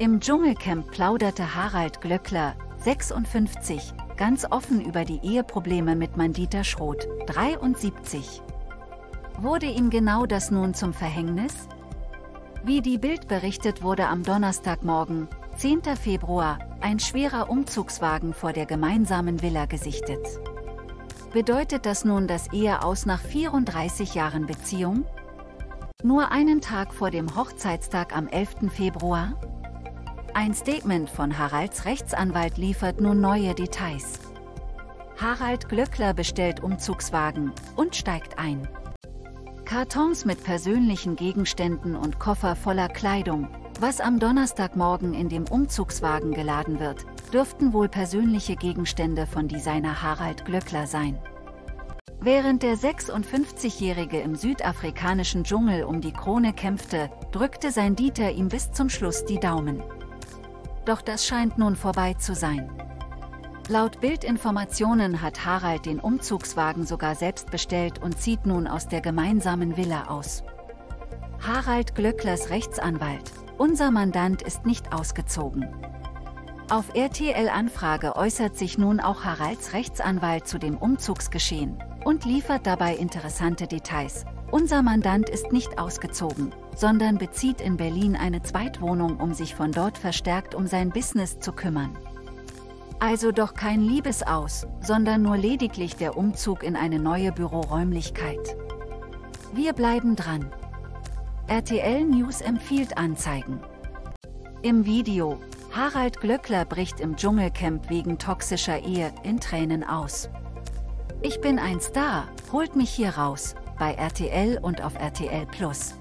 Im Dschungelcamp plauderte Harald Glöckler, 56, ganz offen über die Eheprobleme mit Mandita Schroth, 73. Wurde ihm genau das nun zum Verhängnis? Wie die Bild berichtet, wurde am Donnerstagmorgen, 10. Februar, ein schwerer Umzugswagen vor der gemeinsamen Villa gesichtet. Bedeutet das nun das Eheaus nach 34 Jahren Beziehung? Nur einen Tag vor dem Hochzeitstag am 11. Februar? Ein Statement von Haralds Rechtsanwalt liefert nun neue Details. Harald Glöckler bestellt Umzugswagen und steigt ein. Kartons mit persönlichen Gegenständen und Koffer voller Kleidung, was am Donnerstagmorgen in dem Umzugswagen geladen wird, dürften wohl persönliche Gegenstände von Designer Harald Glöckler sein. Während der 56-Jährige im südafrikanischen Dschungel um die Krone kämpfte, drückte sein Dieter ihm bis zum Schluss die Daumen. Doch das scheint nun vorbei zu sein. Laut Bildinformationen hat Harald den Umzugswagen sogar selbst bestellt und zieht nun aus der gemeinsamen Villa aus. Harald Glöcklers Rechtsanwalt: Unser Mandant ist nicht ausgezogen. Auf RTL-Anfrage äußert sich nun auch Haralds Rechtsanwalt zu dem Umzugsgeschehen und liefert dabei interessante Details. Unser Mandant ist nicht ausgezogen, sondern bezieht in Berlin eine Zweitwohnung, um sich von dort verstärkt um sein Business zu kümmern. Also doch kein Liebesaus, sondern nur lediglich der Umzug in eine neue Büroräumlichkeit. Wir bleiben dran. RTL News empfiehlt Anzeigen. Im Video: Harald Glöckler bricht im Dschungelcamp wegen toxischer Ehe in Tränen aus. Ich bin ein Star, holt mich hier raus, bei RTL und auf RTL+.